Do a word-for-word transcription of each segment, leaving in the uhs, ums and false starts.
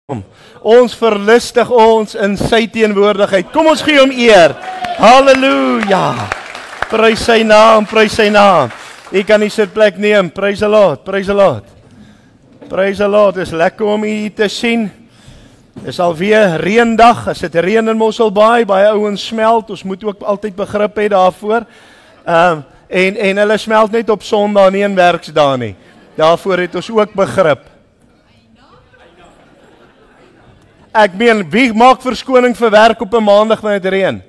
Ons verlustig ons in sy teenwoordigheid. Kom ons gee hom eer. Halleluja. Prys sy naam, prys sy naam. Ek kan nie sitplek neem. Prys die Lord, prys die Lord. Prys die Lord. Dit is lekker om u te sien. Dit is alweer reendag. As dit reën in Mosselbaai, baie ouens smelt. Ons moet ook altyd begrip hê daarvoor. Um, en en hulle smelt net op Sondag, nie in werksdae nie. Daarvoor het ons ook begrip. Ek meen, wie maak verskoning vir werk op 'n maandag wanneer dit reën?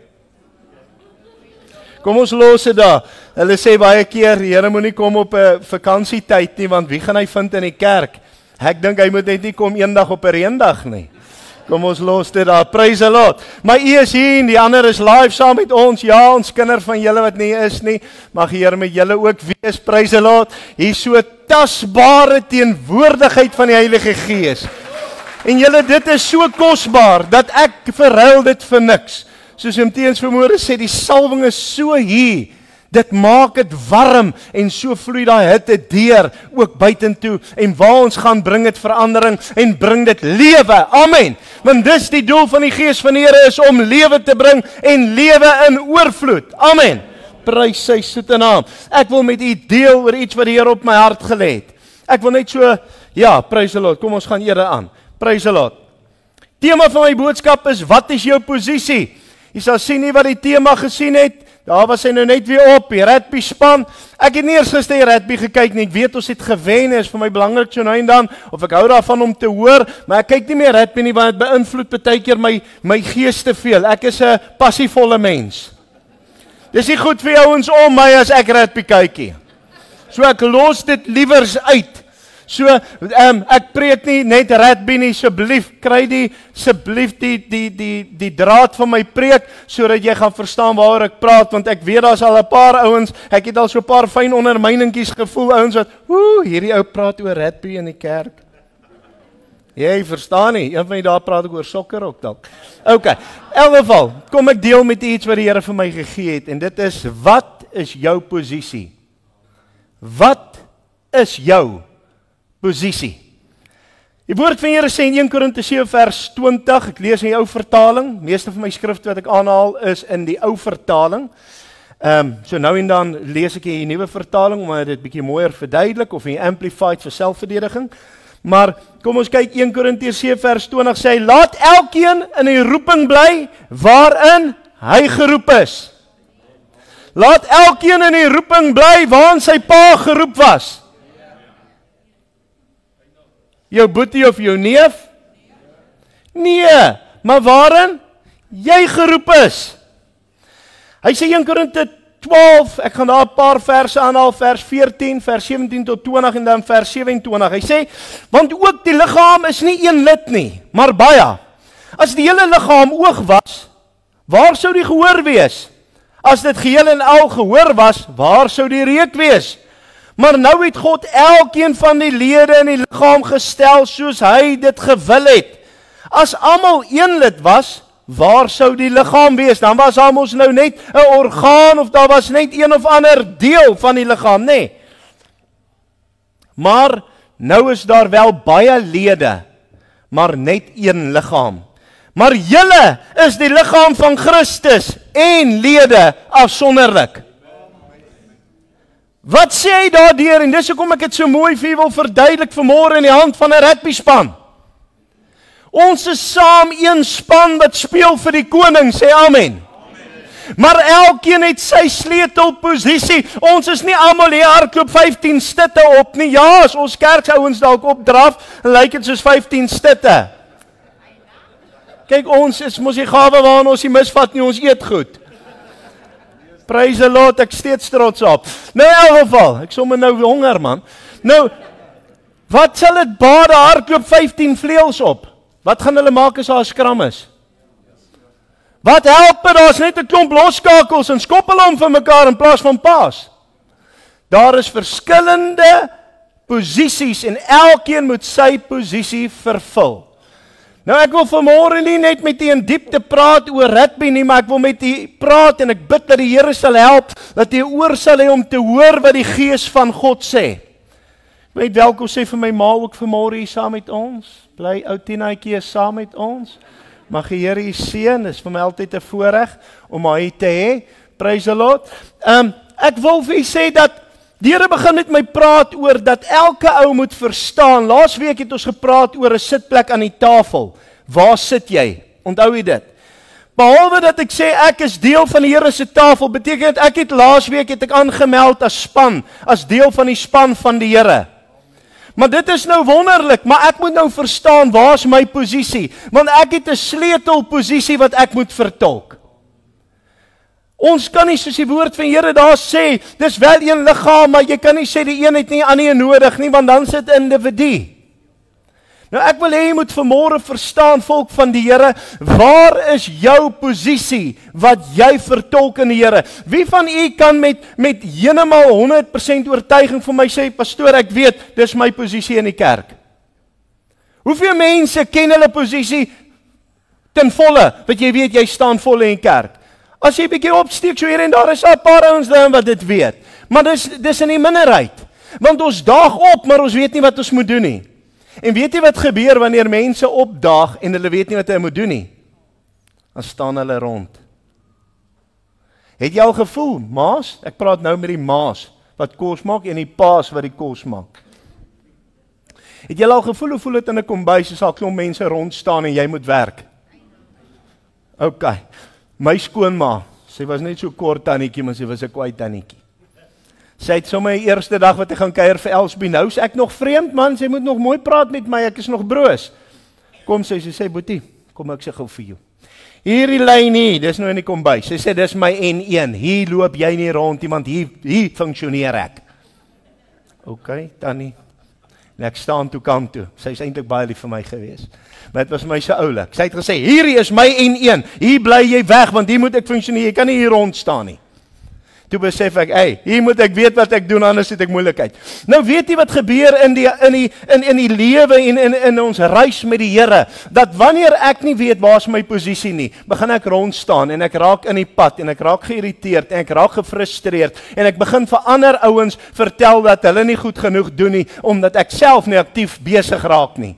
Kom ons los dit daar. Hulle sê baie keer, die Here moenie kom op 'n vakansietyd nie, want wie gaan hy vind in die kerk? Ek dink hy moet net nie kom eendag op 'n reendag nie. Kom ons los dit daar. Praise the Lord. Maar u is hier en die ander is live saam met ons. Ja, ons kinders van julle wat nie is nie, mag die Here met julle ook wees. Praise the Lord. Hier so tasbare teenwoordigheid van die Heilige Gees. En julle, dit is so kosbaar, dat ek verruil dit vir niks. Soos Timoteus vanmôre sê, die salwing is so hier, dit maak dit warm, en so vloei daai hitte deur, ook buitentoe, en waar ons gaan, bring dit verandering, en bring dit lewe, amen. Want dis die doel van die Gees van die Here, is om lewe te bring, en lewe in oorvloed, amen. Prys sy soete naam. Ek wil met u deel oor iets wat die Here op my hart gelê het. Ek wil net so, ja, prys die Lord, kom ons gaan ere aan. Prys die Lord. Tema van my boodskap is, wat is jou posisie? Jy sal sien nie wat die tema gesien het, daar was hy nou net weer op, die rugby span. Ek het nie eers gister die rugby gekyk nie, ek weet ons het gewen, is vir my belangrik so nou en dan, of ek hou daarvan om te hoor, maar ek kyk nie meer rugby nie, want het beïnvloed baie keer my, my gees te veel. Ek is 'n passievolle mens. Dis nie goed vir ouens om my as ek rugby kykie. So ek los dit liewers uit. So, um, ek preek nie net rugby nie, asseblief, kry die, asseblief die, die, die, die draad van my preek, sodat jy gaan verstaan waaroor ek praat, want ek weet daar's al 'n paar ouens, ek het al so 'n paar fyn ondermyningkies gevoel, ouens wat, woe, hierdie ou praat oor rugby in die kerk. Jy verstaan nie, een van die daar praat ek oor sokker ook dalk. Ok, in elk geval, kom ek deel met iets wat die Here vir my gegee het, en dit is, wat is jou posisie? Wat is jou posisie? Die woord van die Here sê in Eerste Korintiërs sewe vers twintig, ek lees in die ou vertaling, meeste van my skrifte wat ek aanhaal is in die ou vertaling. Um, so nou en dan lees ek in die nuwe vertaling, om dit bietjie mooier verduidelik, of in die Amplified vir selfverdediging. Maar kom ons kyk, Eerste Korintiërs sewe vers twintig sê, laat elkeen in die roeping bly, waarin hy geroep is. Laat elkeen in die roeping bly, waarin sy pa geroep was. Jou boetie of jou neef? Nee, maar waarin? Jy geroep is. Hy sê Eerste Korintiërs twaalf, ek gaan daar 'n paar verse aanhaal, vers veertien, vers sewentien tot twintig en dan vers sewe-en-twintig. Hy sê, want ook die liggaam is nie een lid nie, maar baie. As die hele liggaam oog was, waar sou die gehoor wees? As dit geheel en al gehoor was, waar sou die reuk wees? Maar nou het God elkeen van die lede in die liggaam gestel soos hy dit gewil het. As almal een lid was, waar sou die liggaam wees? Dan was ons nou net 'n orgaan, of daar was net een of ander deel van die liggaam, nê? Nee. Maar nou is daar wel baie lede, maar net een liggaam. Maar julle is die liggaam van Christus en lede afsonderlik. Wat sê hy daardeur, en dis hoekom ek dit so mooi vir wil verduidelik vanmôre in die hand van 'n rugby span. Ons is saam een span wat speel vir die koning, sê amen. Amen. Maar elkeen het sy sleutelposisie. Ons is nie almal hier hardloop vyftien stitte op nie. Ja, as ons kerkouens dalk opdraf, lyk dit soos vyftien stitte. Kyk, ons is mos die gawe waarin ons nie misvat nie, ons eet goed. Praise the Lord, ek steeds trots op. Nou in elk geval, ek sommer nou honger man. Nou, wat sal dit bade hardloop vyftien vleuels op? Wat gaan hulle maak as daar 'n skram is? Wat help dit, daar's net 'n klomp loskakels en skop hulle om vir mekaar in plaas van paas. Daar is verskillende posisies en elkeen moet sy posisie vervul. Nou ek wil vanmôre nie net met u in diepte praat oor rugby nie, maar ek wil met u praat en ek bid dat die Here sal help, dat u oor sal hê om te hoor wat die Gees van God sê. Weet welkom sê vir my ma ook vanmôre hier saam met ons. Bly ou Tinaatjie is saam met ons. Mag die Here u seën. Dis vir my altyd 'n voorreg om haar hier te hê. Praise the Lord. Um, ek wil vir u sê dat die Here begin met my praat oor dat elke ou moet verstaan. Laasweek het ons gepraat oor 'n sitplek aan die tafel. Waar sit jy? Onthou jy dit? Behalwe dat ek sê ek is deel van die Here se tafel, beteken dit ek het laasweek het ek aangemeld as span, as deel van die span van die Here. Maar dit is nou wonderlik, maar ek moet nou verstaan waar is my posisie, want ek het 'n sleutelposisie wat ek moet vertolk. Ons kan nie soos die woord van die Here daar sê, dis wel een liggaam, maar jy kan nie sê die een het nie ander nodig nie, want dan sit individu. Nou ek wil hê jy moet vanmôre verstaan, volk van die Here, waar is jou posisie wat jy vertolk in die Here? Wie van u kan met met heeltemal honderd persent oortuiging vir my sê, pastoor, ek weet, dis my posisie in die kerk. Hoeveel mense ken hulle posisie ten volle, wat jy weet jy staan volle in die kerk? As jy 'n bietjie opsteek so hier en daar, is daar 'n paar ouens daar wat dit weet. Maar dis dis in die minderheid. Want ons daag op, maar ons weet nie wat ons moet doen nie. En weet jy wat gebeur wanneer mense opdaag en hulle weet nie wat hulle moet doen nie? Dan staan hulle rond. Het jy al gevoel, maas? Ek praat nou met die maas wat kos maak en die paas wat die kos maak. Het jy al gevoel, hoe voel dit in 'n kombuis as al klomp mense rond staan en jy moet werk? OK. My skoonma, sy was net so kort tannetjie, maar sy was 'n kwaai tannetjie. Sy het sommer die eerste dag wat ek gaan kuier vir Elsbie, nou is ek nog vreemd man, sy moet nog mooi praat met my, ek is nog broos. Kom sy, sy sê, Boetie, kom ek sê gou vir jou. Hierdie lyn hier, dis nou in die kombuis, sy sê, dis my N een, hier loop jy nie rond, iemand hier, hier functioneer ek. OK, Tannie. En ek staan toe kant toe, sy is eintlik baie lief vir my gewees. Maar dit was my so oulik. Sy het gesê, hierdie is my N een, hier bly jy weg, want hier moet ek functioneer, jy kan nie hier rond staan nie. Toe besef ek, hey, hier moet ek weet wat ek doen, anders het ek moeilikheid. Nou weet jy wat gebeur in die in die in in die lewe en in in ons reis met die Here, dat wanneer ek nie weet waar is my posisie nie, begin ek rond staan en ek raak in die pad en ek raak geïrriteerd en ek raak gefrustreerd en ek begin vir ander ouens vertel dat hulle nie goed genoeg doen nie omdat ek self nie aktief besig raak nie.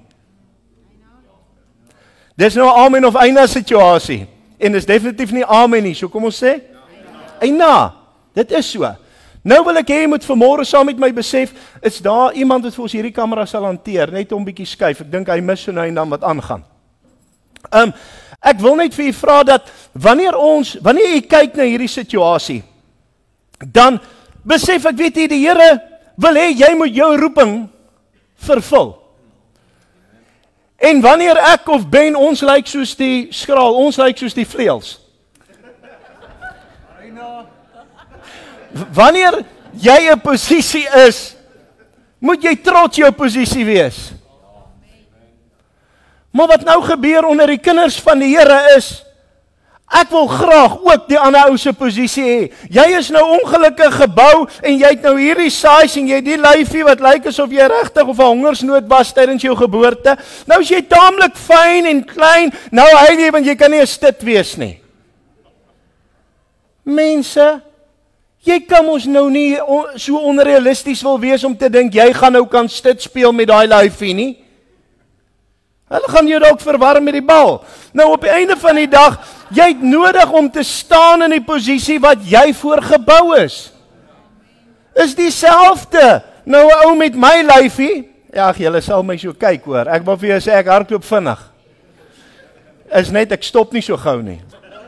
Dis nou 'n amen of eina situasie en dis definitief nie amen nie. So kom ons sê eina. Dit is so. Nou wil ek hê jy moet vanmôre saam met my besef, is daar iemand wat vir ons hierdie kamera sal hanteer, net om bietjie skuif. Ek dink hy mis so nou en dan wat aangaan. Um, ek wil net vir u vra dat wanneer ons, wanneer jy kyk na hierdie situasie, dan besef ek, weet jy, die Here wil hê jy moet jou roeping vervul. En wanneer ek of Ben, ons lyk soos die skraal, ons lyk soos die vleuels. Wanneer jy 'n posisie is, moet jy trots jou posisie wees. Maar wat nou gebeur onder die kinders van die Here is, ek wil graag ook die ander ou se posisie hê. Jy is nou ongelukkig gebou en jy het nou hierdie size en jy het die lyfie wat lyk asof jy regtig of 'n hongersnood was tydens jou geboorte. Nou is jy taamlik fyn en klein, nou hy nie, want jy kan nie 'n stit wees nie. Mense, jy kan ons nou nie so onrealisties wil wees om te dink, jy gaan nou kan stit speel met daai lyfie nie. Hulle gaan jou dalk verwarm met die bal. Nou op die einde van die dag, jy het nodig om te staan in die posisie wat jy voorgebou is. Is dieselfde. Nou 'n ou met my lyfie, ja, julle sal my so kyk hoor. Ek wil vir jou sê ek hardloop vinnig. Is net ek stop nie so gou nie.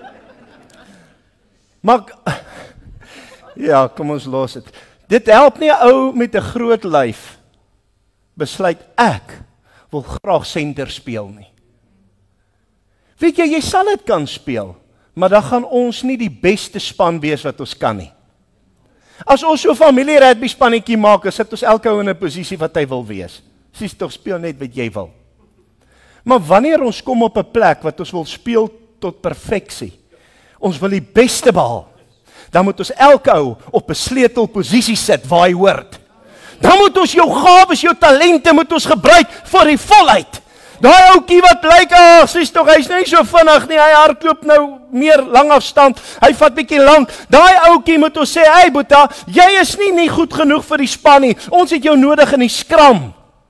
Maar ja, kom ons los dit. Dit help nie 'n ou met 'n groot lyf besluit ek wil graag senter speel nie. Weet jy, jy sal dit kan speel, maar dan gaan ons nie die beste span wees wat ons kan nie. As ons so 'n familie rugby spannetjie maak, sit ons elke ou in 'n posisie wat hy wil wees. Sies tog speel net wat jy wil. Maar wanneer ons kom op 'n plek wat ons wil speel tot perfeksie, ons wil die beste behaal, dan moet ons elke ou op 'n sleutelposisie sit waar hy hoort. Dan moet ons jou gawes, jou talente moet ons gebruik vir die volheid. Daai ouetjie wat lyk, ag, sies tog, hy's nie so vinnig nie, hy hardloop nou meer lang afstand, hy vat bietjie lank. Daai ouetjie moet ons sê, hey Boeta, jy is nie nie goed genoeg vir die span nie. Ons het jou nodig in die skram.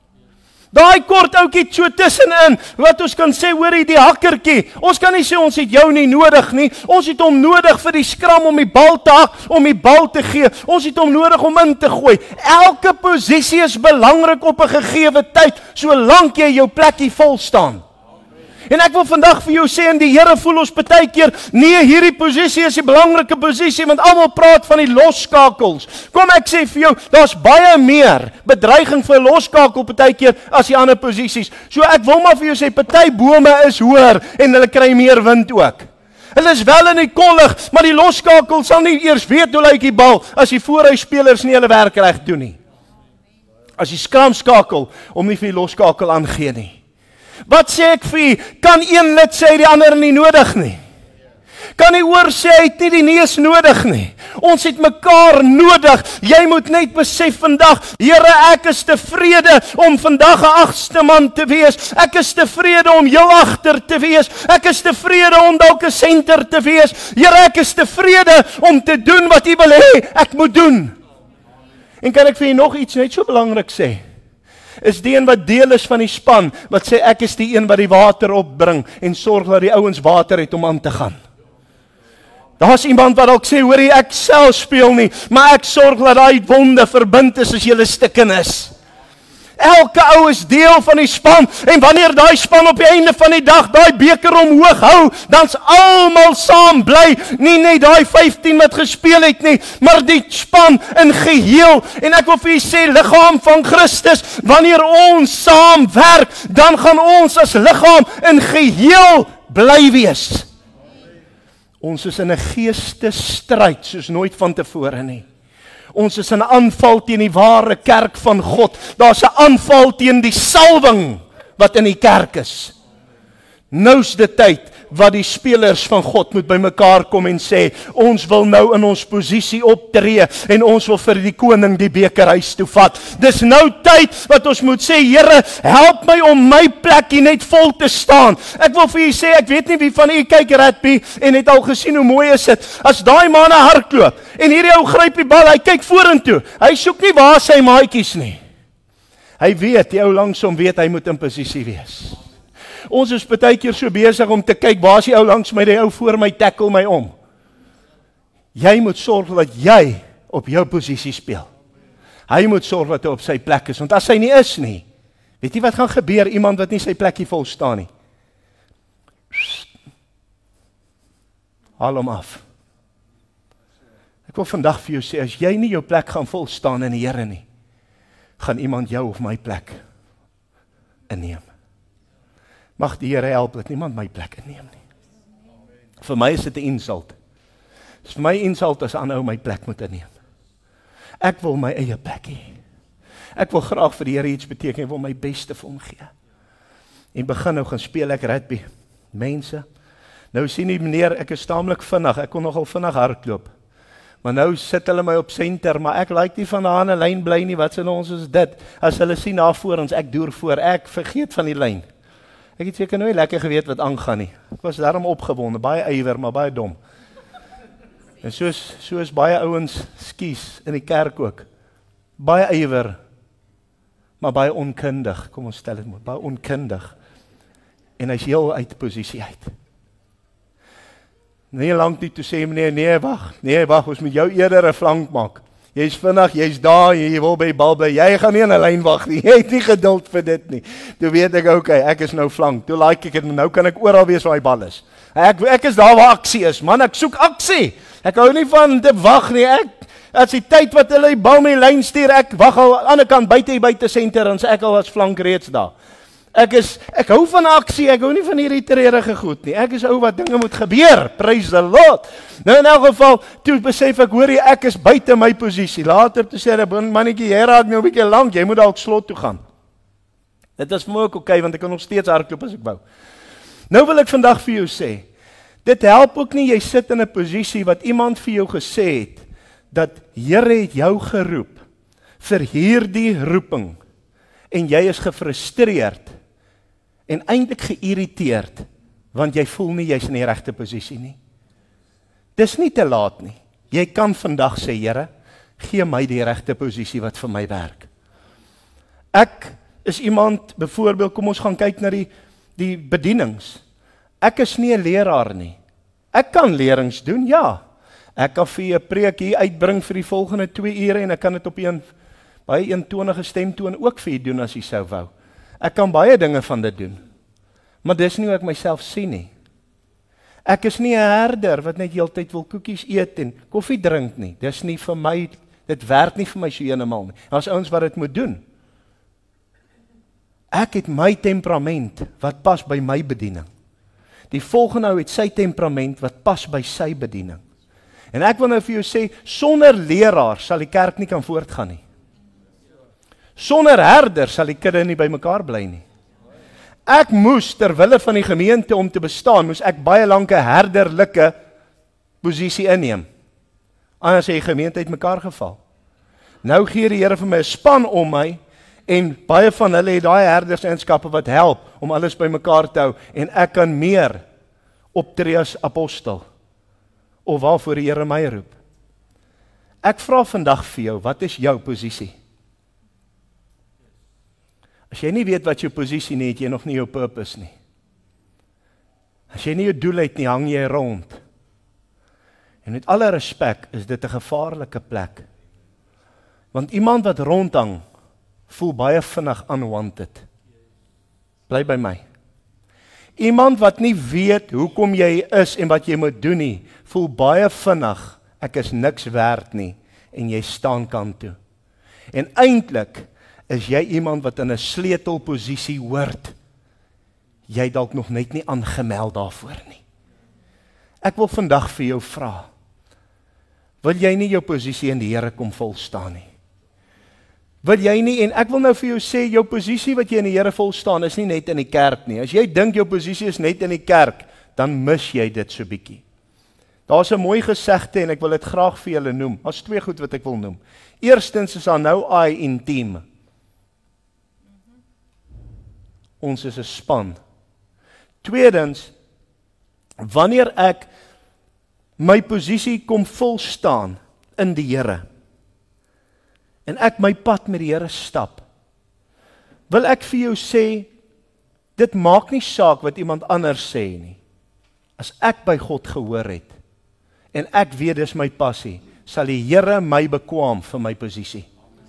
Daai kort ouetjie so tussenin, wat ons kan sê, hoorie, die hakkertjie. Ons kan nie sê ons het jou nie nodig nie. Ons het hom nodig vir die skram om die bal te hak, om die bal te gee. Ons het hom nodig om in te gooi. Elke posisie is belangrik op 'n gegeewe tyd, solank jy jou plekkie vol staan. En ek wil vandag vir jou sê, en die Here voel ons baie keer, nee, hierdie posisie is die belangrike posisie, want almal praat van die losskakels. Kom ek sê vir jou, daar's baie meer bedreiging vir losskakel baie keer as die ander posisies. So ek wil maar vir jou sê, party bome is hoër en hulle kry meer wind ook. Hulle is wel in die kollig, maar die losskakel sal nie eers weet hoe lyk die bal as die voorhuisspelers nie hulle werk reg doen nie. As die skramskakel om nie vir die losskakel aangee nie. Wat sê ek vir u? Kan een lid sê die ander nie nodig nie? Kan die oor sê hy het nie die neus nodig nie? Ons het mekaar nodig. Jy moet net besef vandag, Here, ek is tevrede om vandag 'n agste man te wees. Ek is tevrede om jou agter te wees. Ek is tevrede om dalk 'n senter te wees. Here, ek is tevrede om te doen wat u wil hê ek moet doen. En kan ek vir u nog iets net so belangrik sê? Is die een wat deel is van die span, wat sê ek is die een wat die water opbring en sorg dat die ouens water het om aan te gaan. Daar's iemand wat ook sê, hoorie, ek self speel nie, maar ek sorg dat daai wonde verbind is as jy stikken is. Elke ou is deel van die span, en wanneer daai span op die einde van die dag daai beker omhoog hou, dan's almal saam bly, nie net daai vyftien wat gespeel het nie, maar die span in geheel. En ek wil vir u sê, liggaam van Christus, wanneer ons saam werk, dan gaan ons as liggaam in geheel bly wees. Ons is in 'n geestesstryd soos nooit vantevore nie. Ons is in 'n aanval teen die ware kerk van God. Daar's 'n aanval teen die salwing wat in die kerk is. Nou's die tyd wat die spelers van God moet by mekaar kom en sê, ons wil nou in ons posisie optree en ons wil vir die koning die beker huis toe vat. Dis nou tyd wat ons moet sê, Here, help my om my plekkie net vol te staan. Ek wil vir u sê, ek weet nie wie van u kyk rugby en het al gesien hoe mooi is dit. As daai manne hardloop en hierdie ou gryp die bal, hy kyk vorentoe. Hy soek nie waar sy maatjies nie. Hy weet, die ou langs hom weet hy moet in posisie wees. Ons is baie keer so besig om te kyk, waar is die ou langs my, die ou voor my tackle my om. Jy moet sorg dat jy op jou posisie speel. Hy moet sorg dat hy op sy plek is, want as hy nie is nie, weet jy wat gaan gebeur, iemand wat nie sy plekkie vol staan nie. Haal hom af. Ek wil vandag vir jou sê, as jy nie jou plek gaan vol staan in die Here nie, gaan iemand jou of my plek inneem. Mag die Here help dat niemand my plek inneem nie. Vir my is dit 'n insult. Dis vir my insult as 'n ander ou my plek moet inneem. Ek wil my eie plek hê. Ek wil graag vir die Here iets beteken, ek wil my beste vir hom gee. En begin nou gaan speel ek rugby. Mense, nou sien die meneer, ek is taamlik vinnig, ek kon nogal vinnig hardloop. Maar nou sit hulle my op senter, maar ek like nie van daar aan 'n lyn bly nie, wat s'n ons is dit? As hulle sien na voor ons, ek deur voor, ek vergeet van die lyn. Ek het seker nooit lekker geweet wat aangaan nie. Ek was daarom opgewonde, baie ywer, maar baie dom. En soos soos baie ouens skies in die kerk ook. Baie ywer, maar baie onkundig. Kom ons stel dit maar, baie onkundig. En hy's heel uit posisie uit. Nee, lank nie toe sê meneer, nee, wag. Nee, wag, ons moet jou eerder 'n flank maak. Jy's vinnig, jy's daar, jy wil by die bal bly. Jy gaan nie in 'n lyn wag nie. Jy het nie geduld vir dit nie. Toe weet ek, okay, ek is nou flank. Toe like ek dit, nou kan ek oral wees waar die bal is. Ek ek is daar waar aksie is. Man, ek soek aksie. Ek hou nie van te wag nie. Ek as die tyd wat hulle die bal met die lyn stuur, ek wag al aan die ander kant buite buite senter en sê ek al as flank reeds daar. Ek is ek hou van aksie, ek hou nie van hierdie treurige goed nie. Ek is ou wat dinge moet gebeur. Praise the Lord. Nou in elk geval, toe besef ek, hoor jy, ek is buite my posisie. Later toe sê hy, mannetjie, jy raak nou 'n bietjie lank, jy moet dalk slot toe gaan. Dit is vir my ook oké, want ek kan nog steeds hardloop as ek wou. Nou wil ek vandag vir jou sê, dit help ook nie jy sit in 'n posisie wat iemand vir jou gesê het dat Here het jou geroep vir hierdie roeping en jy is gefrustreerd. en eintlik geïrriteerd, want jy voel nie jy's in die regte posisie nie. Dis nie te laat nie. Jy kan vandag sê, Here, gee my die regte posisie wat vir my werk. Ek is iemand, byvoorbeeld, kom ons gaan kyk na die, die bedienings. Ek is nie 'n leraar nie. Ek kan lerings doen, ja. Ek kan vir 'n preek hier uitbring vir die volgende twee ure en ek kan dit op 'n baie eentonige stemtoon ook vir u doen as u sou wou. Ek kan baie dinge van dit doen. Maar dis nie hoe ek myself sien nie. Ek is nie 'n herder wat net heeltyd wil koekies eet en koffie drink nie. Dis nie vir my, dit werk nie vir my so eenemaal nie. Daar's ouens wat dit moet doen. Ek het my temperament wat pas by my bediening. Die volgende ou het sy temperament wat pas by sy bediening. En ek wil nou vir jou sê, sonder leraar sal die kerk nie kan voortgaan nie. Sonder herder sal die kudde nie by mekaar bly nie. Ek moes, terwille van die gemeente om te bestaan, moes ek baie lank 'n herderlike posisie inneem. Anders het die gemeente uit mekaar geval. Nou gee die Here vir my 'n span om my, en baie van hulle het daai herderseienskappe wat help om alles by mekaar te hou, en ek kan meer optree as apostel, of waarvoor die Here my roep. Ek vra vandag vir jou, wat is jou posisie? As jy nie weet wat jou posisie nie, het jy nog nie jou purpose nie. As jy nie jou doel het nie, hang jy rond. En met alle respek is dit 'n gevaarlike plek. Want iemand wat rondhang, voel baie vinnig unwanted. Bly by my. Iemand wat nie weet hoekom jy is en wat jy moet doen nie, voel baie vinnig, ek is niks werd nie, en jy staan kant toe. En eintlik is jy iemand wat in 'n sleutelposisie hoort. Jy dalk nog net nie aangemeld daarvoor nie. Ek wil vandag vir jou vra, wil jy nie jou posisie in die Here kom volstaan nie? Wil jy nie, en ek wil nou vir jou sê, jou posisie wat jy in die Here volstaan is nie net in die kerk nie. As jy dink jou posisie is net in die kerk, dan mis jy dit so bietjie. Daar's 'n mooi gesegde en ek wil dit graag vir julle noem. Daar's twee goed wat ek wil noem. Eerstens is daar nou I in team. Ons is 'n span. Tweedens, wanneer ek my posisie kom volstaan in die Here, en ek my pad met die Here stap, wil ek vir jou sê, dit maak nie saak wat iemand anders sê nie. As ek by God gehoor het, en ek weet dis my passie, sal die Here my bekwaam vir my posisie.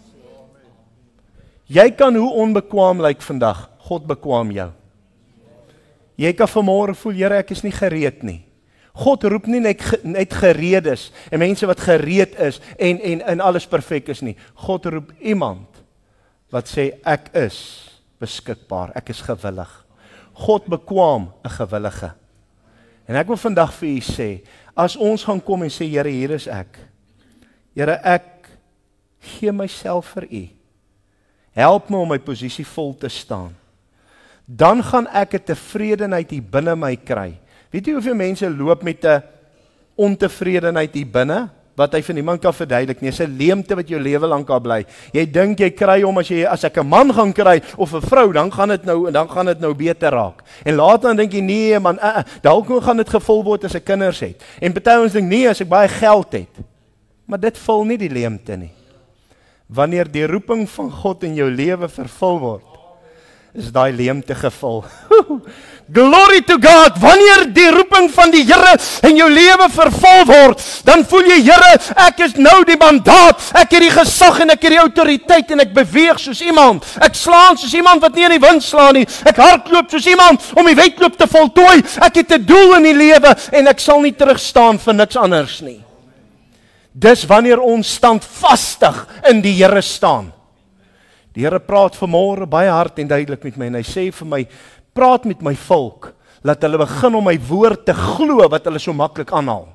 Jy kan hoe onbekwaam lyk vandag, God bekwaam jou. Jy kan vanmôre voel, Here, ek is nie gereed nie. God roep nie net, net gereedes en mense wat gereed is en, en, en alles perfek is nie. God roep iemand wat sê, ek is beskikbaar, ek is gewillig. God bekwaam 'n gewillige. En ek wil vandag vir u sê, as ons gaan kom en sê, Here, hier is ek. Here, ek gee myself vir u. Help my om my posisie vol te staan. Dan gaan ek 'n tevredenheid hier binne my kry. Weet jy hoeveel mense loop met 'n ontevredenheid hier binne, wat hy vir niemand kan verduidelik nie, is 'n leemte wat jou lewe lank al bly. Jy dink jy kry hom as jy as ek 'n man gaan kry of 'n vrou, dan gaan dit nou dan gaan dit nou beter raak. En later dan dink jy nee man, uh, uh, dalk gaan dit gevul word as ek kinders het. En party ons dink nee as ek baie geld het. Maar dit vul nie die leemte nie. Wanneer die roeping van God in jou lewe vervul word, is daai leemte gevul. Glory to God, wanneer die roeping van die Here in jou lewe vervul word, dan voel jy, Here, ek is nou die mandaat, ek het die gesag en ek het die autoriteit en ek beweeg soos iemand, ek slaan soos iemand wat nie in die wind slaan nie, ek hardloop soos iemand om die wedloop te voltooi, ek het 'n doel in die lewe en ek sal nie terugstaan vir niks anders nie. Dis wanneer ons standvastig in die Here staan. Die Here praat vanmôre baie hard en duidelik met my en hy sê vir my, praat met my volk, laat hulle begin om my woord te glo wat hulle so maklik aanhaal.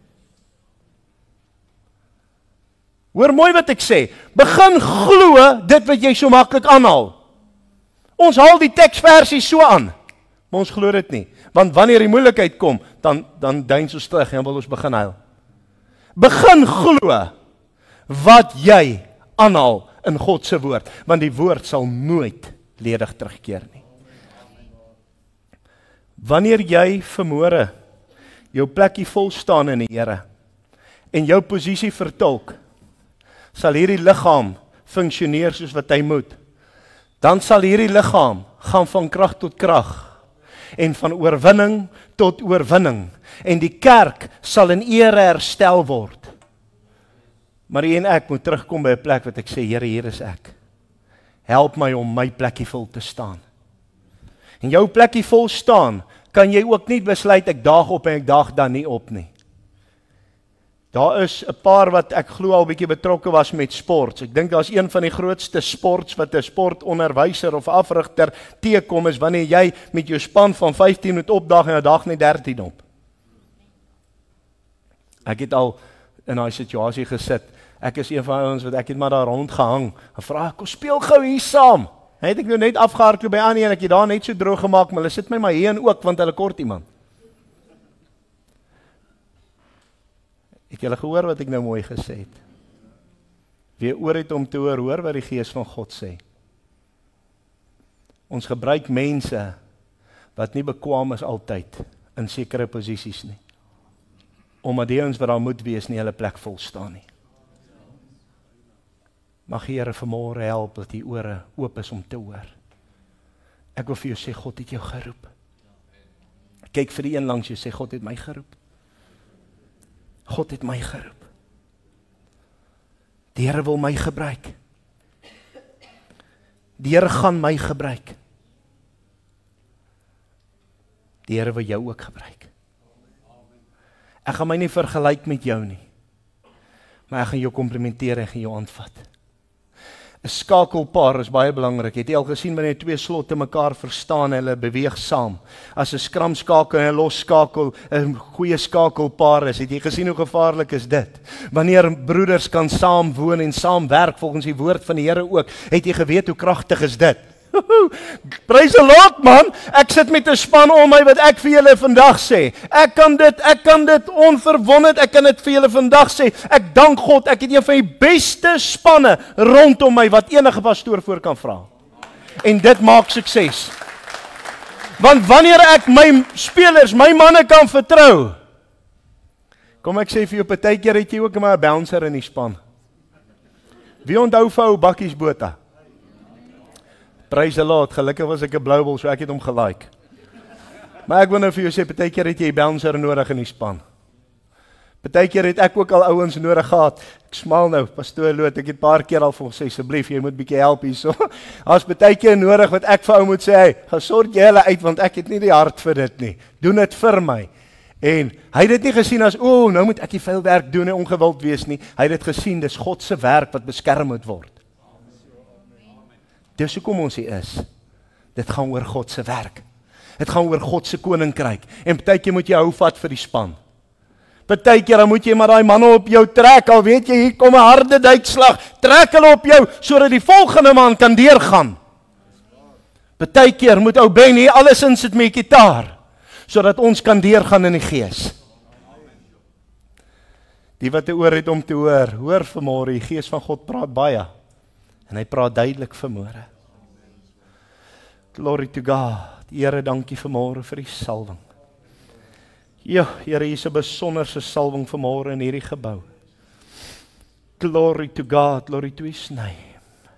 Hoor mooi wat ek sê, begin glo dit wat jy so maklik aanhaal. Ons haal die teksversie so aan, maar ons glo dit nie, want wanneer die moeilikheid kom, dan, dan deins ons terug en wil ons begin huil. Begin glo wat jy aanhaal in God se woord, want die woord sal nooit ledig terugkeer nie. Wanneer jy vanmôre jou plekkie vol staan in die Here en jou posisie vertolk, sal hierdie liggaam funksioneer soos wat hy moet. Dan sal hierdie liggaam gaan van krag tot krag en van oorwinning tot oorwinning en die kerk sal in ere herstel word. Maar jy en ek moet terugkom by 'n plek wat ek sê, Here, hier is ek. Help my om my plekkie vol te staan. En jou plekkie vol staan, kan jy ook nie besluit ek daag op en ek daag dan nie op nie. Daar is 'n paar wat ek glo al bietjie betrokke was met sports. Ek dink daar's een van die grootste sports wat 'n sportonderwyser of afrigter teekom is wanneer jy met jou span van vyftien moet opdaag en 'n dag net dertien op. Ek het al in daai situasie gesit. Ek is een van ons wat ek het maar daar rond gehang. En vra ek, kom speel gou hier saam. Hy het ek nou net afgehardloop by Annie en ek het daar net so droog gemaak, maar hulle sit my maar hierin ook want hulle kort iemand. Het julle gehoor wat ek nou mooi gesê het? Wie oor het om te hoor, hoor wat die Gees van God sê. Ons gebruik mense wat nie bekwam is altyd in sekere posisies nie. Omdat die ons wat daar moet wees nie hulle plek vol staan nie. Mag die Here vanmôre help dat die ore oop is om te hoor. Ek wil vir jou sê, God het jou geroep. Kyk vir die een langs jou, sê God het my geroep. God het my geroep. Die Here wil my gebruik. Die Here gaan my gebruik. Die Here wil jou ook gebruik. Ek gaan my nie vergelyk met jou nie, maar ek gaan jou komplimenteer en gaan jou aanvat. 'n Skakelpaar is baie belangrik. Het jy al gesien wanneer twee slotte mekaar verstaan en hulle beweeg saam? As 'n skramskakel en 'n losskakel 'n goeie skakelpaar is, het jy gesien hoe gevaarlik is dit? Wanneer broeders kan saam woon en saam werk volgens die woord van die Here ook, het jy geweet hoe kragtig is dit? Praise the Lord, man. Ek sit met 'n span om my wat ek vir julle vandag sê. Ek kan dit, ek kan dit onverwondet, ek kan dit vir julle vandag sê. Ek dank God, ek het een van die beste spanne rondom my wat enige pastoor voor kan vra. En dit maak sukses. Want wanneer ek my spelers, my manne kan vertrou. Kom ek sê vir jou, partykeer het jy ook maar 'n bouncer in die span. Wie onthou vir ou Bakkies Botha? Praise the Lord, gelukkig was ek 'n blou bol, so ek het hom gelike. Maar ek wil nou vir jou sê, partykeer het jy 'n bouncer nodig in die span. Partykeer het ek ook al ouens nodig gehad. Ek smaal nou, pastoor Loot, ek het 'n paar keer al vir hom sê, asseblief, jy moet bietjie help hierso. As partykeer nodig wat ek vir ou moet sê, hey, gaan sorg jy hulle uit want ek het nie die hart vir dit nie. Doen dit vir my. En hy het dit nie gesien as, o, nou moet ek die vuil werk doen en ongewild wees nie. Hy het dit gesien, dis God se werk wat beskerm moet word. Dis hoekom ons hier is. Dit gaan oor God se werk. Dit gaan oor God se koninkryk. En partykeer moet jy hou vat vir die span. Partykeer dan moet jy maar daai manne op jou trek, al weet jy hier kom 'n harde duikslag, trek hulle op jou sodat die volgende man kan deurgaan. Partykeer moet ou Ben hier alles insit met die gitaar sodat ons kan deurgaan in die gees. Die wat 'n oor het om te hoor, hoor vanmôre, die Gees van God praat baie. En hy praat duidelik vanmôre. Glory to God. Here, dankie vanmôre vir die salwing. Ja, Here, hier is 'n besonderse salwing vanmôre in hierdie gebou. Glory to God, glory to His name.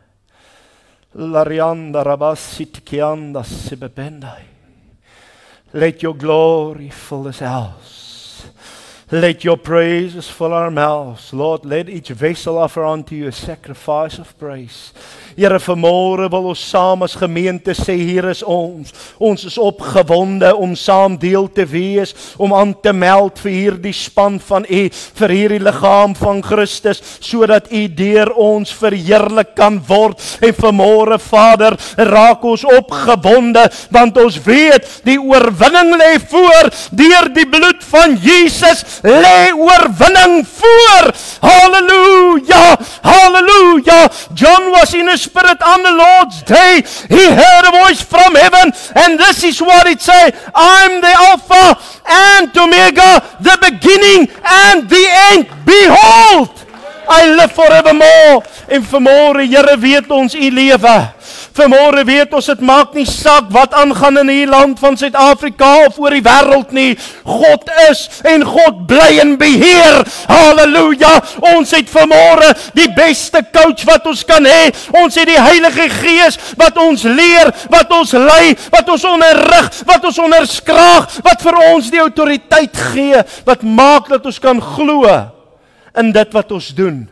Larianda rabasit kianda sibebendai. Let your glory fill this house. Let your praises fill our mouths. Lord, let each vessel offer unto you a sacrifice of praise. Here, vanmôre wil ons saam as gemeente sê, hier is ons. Ons is opgewonde om saam deel te wees, om aan te meld vir hierdie span van U, vir hierdie liggaam van Christus, sodat U deur ons verheerlik kan word. En vanmôre, Vader, raak ons opgewonde, want ons weet die oorwinning lê voor, deur die bloed van Jesus lê oorwinning voor. Halleluja, halleluja. John was in a spirit on the Lord's day. He heard a voice from heaven, and this is what it said: I'm the Alpha and Omega, the beginning and the end. Behold, I live forevermore. En vanmôre, Here, weet ons U lewe. Vanmôre weet ons, dit maak nie saak wat aangaan in die land van Suid-Afrika of oor die wêreld nie. God is en God bly in beheer. Halleluja. Ons het vanmôre die beste coach wat ons kan hê. Ons het die Heilige Gees wat ons leer, wat ons lei, wat ons onderrig, wat ons onderskraag, wat vir ons die autoriteit gee, wat maak dat ons kan glo in dit wat ons doen.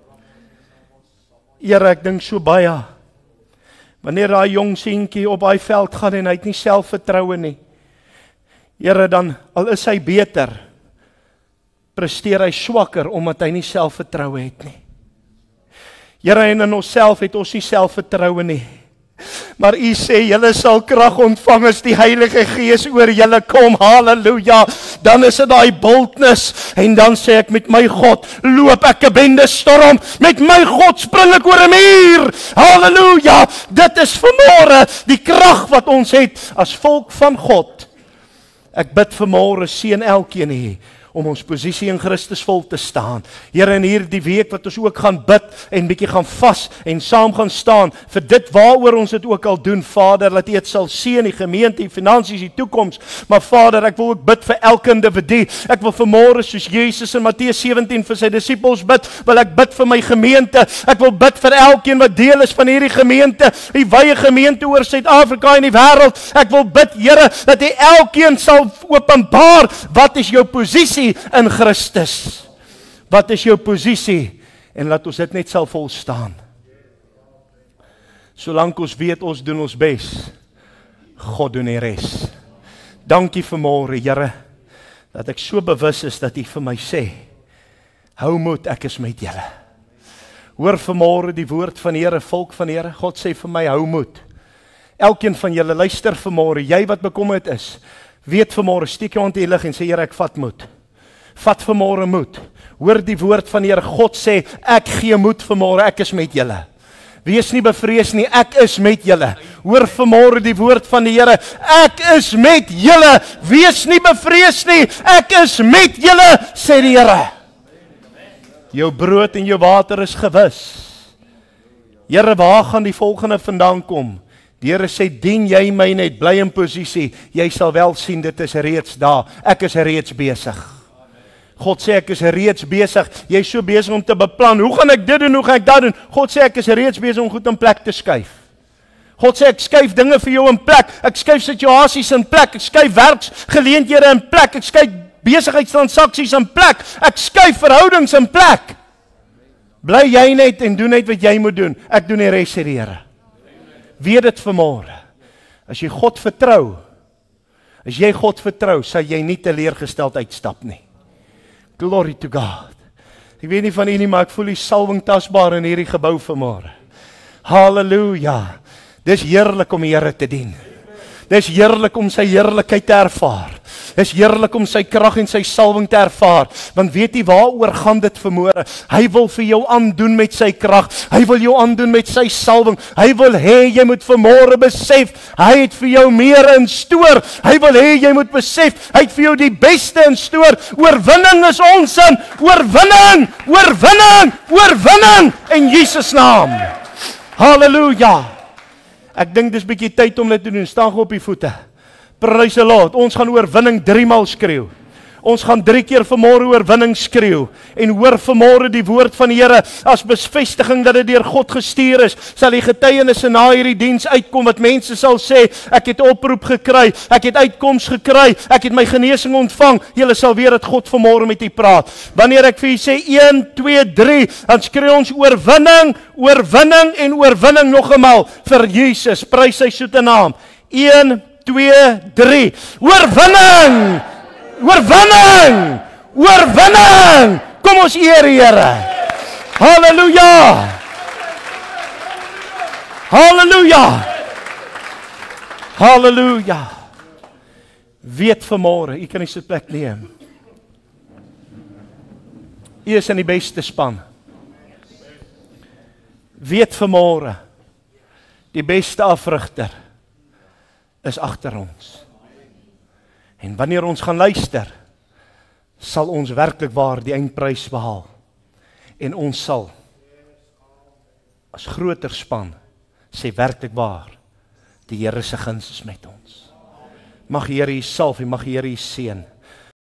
Here, ek dink so baie, wanneer daai jong seentjie op daai veld gaan en hy het nie selfvertroue nie, Here, dan, al is hy beter, presteer hy swakker, omdat hy nie selfvertroue het nie. Here, en in onsself het ons nie selfvertroue nie. Maar U sê, julle sal krag ontvang as die Heilige Gees oor julle kom, halleluja, dan is dit daai boldness, en dan sê ek met my God, loop ek 'n bende storm, met my God spring ek oor 'n muur, halleluja, dit is vanmôre die krag wat ons het, as volk van God. Ek bid vanmôre, seën elkeen hier, om ons posisie in Christus vol te staan. Here, in hierdie week wat ons ook gaan bid en bietjie gaan vas en saam gaan staan vir dit waaroor ons dit ook al doen, Vader, dat U dit sal seën, die gemeente, die finansies, die toekoms. Maar Vader, ek wil ook bid vir elke individu. Ek wil vanmôre soos Jesus in Matteus sewentien vir sy disippels bid, wil ek bid vir my gemeente. Ek wil bid vir elkeen wat deel is van hierdie gemeente, die wye gemeente oor Suid-Afrika en die wêreld. Ek wil bid, Here, dat U elkeen sal openbaar, wat is jou posisie in Christus? Wat is jou posisie? En laat ons dit net sal volstaan. Solank ons weet ons doen ons bes, God doen die res. Dankie vanmôre, Here, dat ek so bewus is dat U vir my sê, hou moed, ek is met julle. Hoor vanmôre die woord van die Here, volk van die Here, God sê vir my, hou moed. Elkeen van julle, luister vanmôre, jy wat bekommerd is, weet vanmôre, steek jou hand in die lug en sê, Here, ek vat moed. Vat vanmôre moed. Hoor die woord van die Here. God sê, ek gee moed vanmôre, ek is met julle. Wees nie bevrees nie, ek is met julle. Hoor vanmôre die woord van die Here. Ek is met julle. Wees nie bevrees nie, ek is met julle, sê die Here. Jou brood en jou water is gewis. Here, waar gaan die volgende vandaan kom? Die Here sê, dien jy my net, bly in posisie, jy sal wel sien, dit is reeds daar, ek is reeds besig. God sê, ek is reeds besig, jy is so besig om te beplan, hoe gaan ek dit doen, hoe gaan ek dat doen? God sê, ek is reeds besig om goed in plek te skuif. God sê, ek skuif dinge vir jou in plek, ek skuif situasies in plek, ek skuif werksgeleenthede in plek, ek skuif besigheidstransaksies in plek, ek skuif verhoudings in plek. Bly jy net en doen net wat jy moet doen, ek doen die res, sê die Here. Weet dit vanmôre, as jy God vertrou, as jy God vertrou, sal jy nie teleurgesteld uitstap nie. Glory to God. Ek weet nie van u nie, maar ek voel die salwing tasbaar in hierdie gebou vanmôre. Halleluja. Dis heerlik om die Here te dien. Dis heerlik om sy heerlikheid te ervaar. Dis heerlik om sy krag en sy salwing te ervaar. Want weet jy waaroor gaan dit vanmôre? Hy wil vir jou aandoen met sy krag. Hy wil jou aandoen met sy salwing. Hy wil hê jy moet vanmôre besef, hy het vir jou meer in stoor. Hy wil hê jy moet besef, hy het vir jou die beste in stoor. Oorwinning is ons in. Oorwinning, oorwinning, oorwinning in Jesus naam. Halleluja. Ek dink dis bietjie tyd om dit te doen. Staan gou op die voete. Praise the Lord. Ons gaan oorwinning drie maal skreeu. Ons gaan drie keer vanmôre oorwinning skreeu. En hoor vanmôre die woord van die Here as bevestiging dat dit deur God gestuur is. Sal die getuienisse na hierdie diens uitkom wat mense sal sê, ek het 'n oproep gekry, ek het uitkoms gekry, ek het my genesing ontvang. Julle sal weet dat God vanmôre met u praat. Wanneer ek vir u sê een, twee, drie, dan skree ons oorwinning, oorwinning en oorwinning nog eenmaal vir Jesus. Prys sy soete naam. een, twee, drie. Oorwinning! Oorwinning! Oorwinning! Kom ons eer die Here. Halleluja! Halleluja! Halleluja! Weet vanmôre, u kan die sitplek neem. U is in die beste span. Weet vanmôre, die beste afrigter is agter ons. En wanneer ons gaan luister, sal ons werklik waar die eindprys behaal. En ons sal as groter span sê werklik waar, die Here se guns is met ons. Mag die Here u salf en mag die Here u seën.